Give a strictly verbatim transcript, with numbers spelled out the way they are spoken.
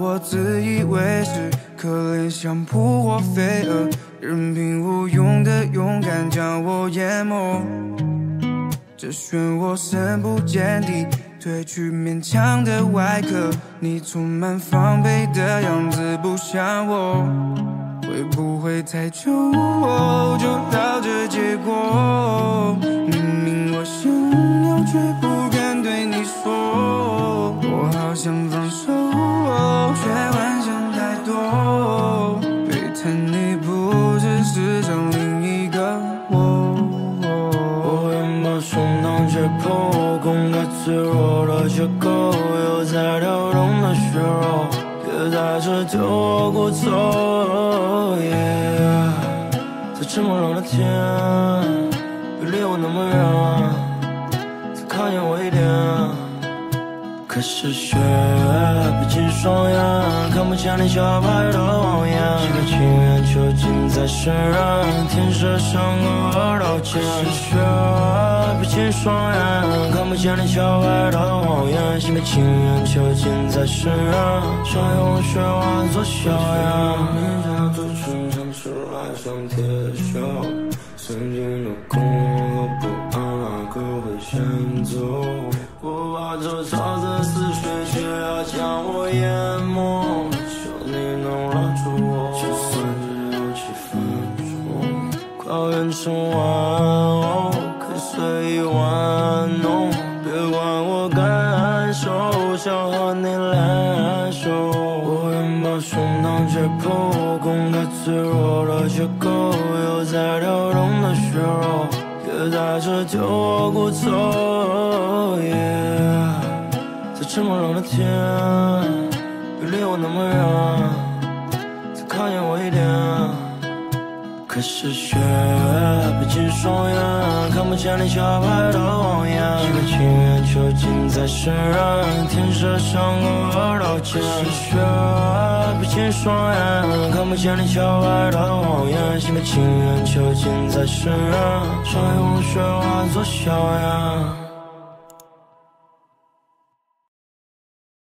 我自以为是，可怜像扑火飞蛾，任凭无用的勇敢将我淹没。这漩涡深不见底，褪去勉强的外壳，你充满防备的样子不像我。会不会太久就到这结果？明明我想要，却不敢对你说。我好想放手，却幻想太多。背叛你不只是伤另一个我。 我拥抱胸膛解剖，公开脆弱的缺口，有在跳动的血肉，别在这丢我骨头。Yeah， 在这么冷的天，别离我那么远，再靠近我一点。可是雪闭起双眼，看不见你小白的谎言。心甘情愿囚禁在身上，天色像个耳道剑。可是雪闭起双眼，看不见你小白的谎言。心甘情愿囚禁在身上，想用雪化作硝烟。你家祖孙想出来上铁锈，曾经的恐慌和不安，哪个会先走？我把这潮的似水，却要将我淹没。求你能拉住我，就算只有几分钟，快要变成玩偶，可以随意玩弄。别管我感受，想和你联手。我拥抱胸膛解剖，公开脆弱的缺口，有在跳动的血肉，别在这丢我骨头。Yeah， 在这么冷的天，别离我那么远，再靠近我一点。可是雪闭起双眼，看不见你小白的谎言。心甘情愿囚禁在身上，天色像个耳道剑。可是雪闭起双眼，看不见你小白的谎言。心甘情愿囚禁在身上，想用雪化作硝烟。